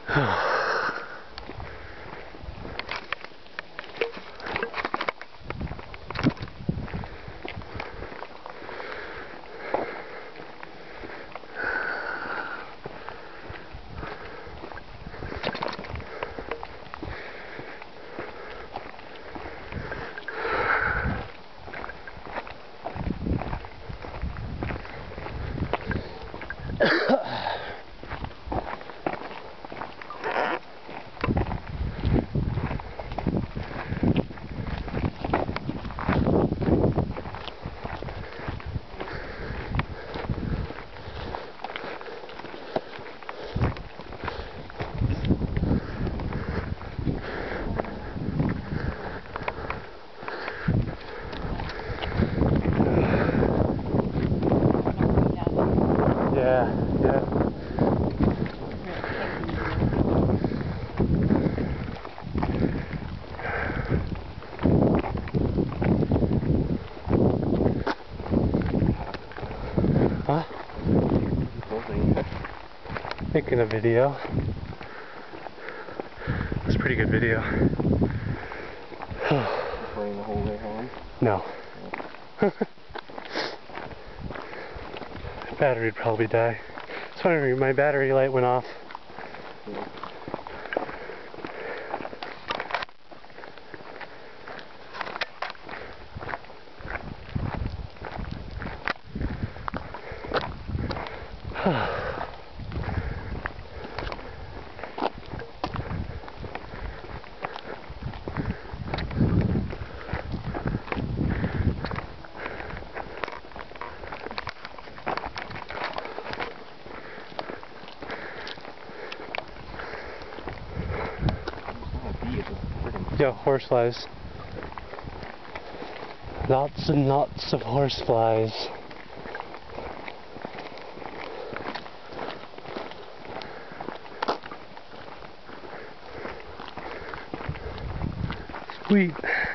Huh? Making a video. It's a pretty good video. Playing the whole way home? No. Battery would probably die. It's funny, my battery light went off. Yeah, horseflies. Lots and lots of horseflies. Sweet.